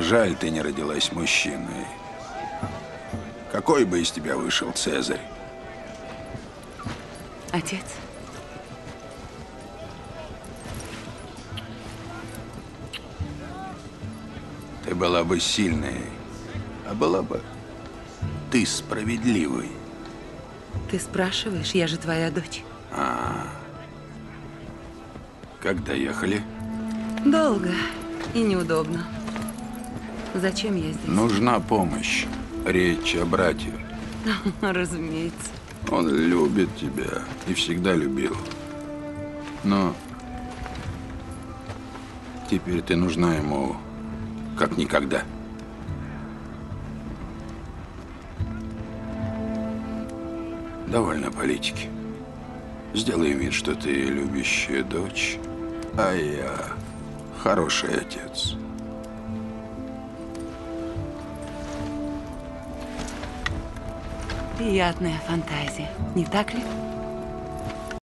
Жаль, ты не родилась мужчиной. Какой бы из тебя вышел Цезарь? Отец. Ты была бы сильной, а была бы ты справедливой. Ты спрашиваешь, я же твоя дочь. Как доехали? Долго и неудобно. Зачем я здесь? Нужна помощь. Речь о брате. Разумеется. Он любит тебя и всегда любил. Но теперь ты нужна ему как никогда. Довольно политики. Сделай вид, что ты любящая дочь, а я хороший отец. Приятная фантазия, не так ли?